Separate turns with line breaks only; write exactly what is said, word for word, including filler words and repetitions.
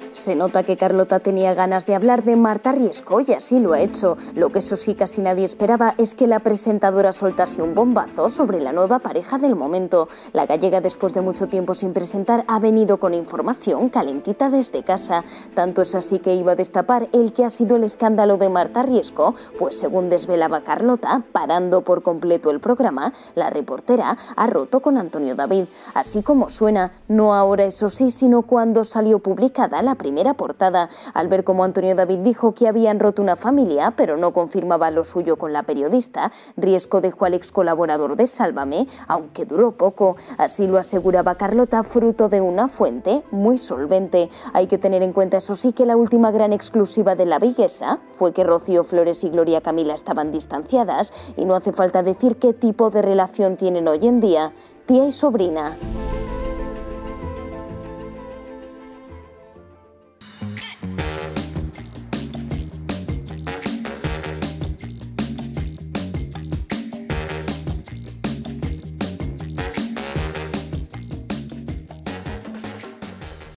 Se nota que Carlota tenía ganas de hablar de Marta Riesco y así lo ha hecho. Lo que eso sí casi nadie esperaba es que la presentadora soltase un bombazo sobre la nueva pareja del momento. La gallega, después de mucho tiempo sin presentar, ha venido con información calentita desde casa. Tanto es así que iba a destapar el que ha sido el escándalo de Marta Riesco, pues según desvelaba Carlota, parando por completo el programa, la reportera ha roto con Antonio David. Así como suena, no ahora eso sí, sino cuando salió publicada la primera portada, al ver cómo Antonio David dijo que habían roto una familia, pero no confirmaba lo suyo con la periodista. Riesco dejó al ex colaborador de Sálvame, aunque duró poco. Así lo aseguraba Carlota, fruto de una fuente muy solvente. Hay que tener en cuenta, eso sí, que la última gran exclusiva de la viguesa fue que Rocío Flores y Gloria Camila estaban distanciadas, y no hace falta decir qué tipo de relación tienen hoy en día, tía y sobrina.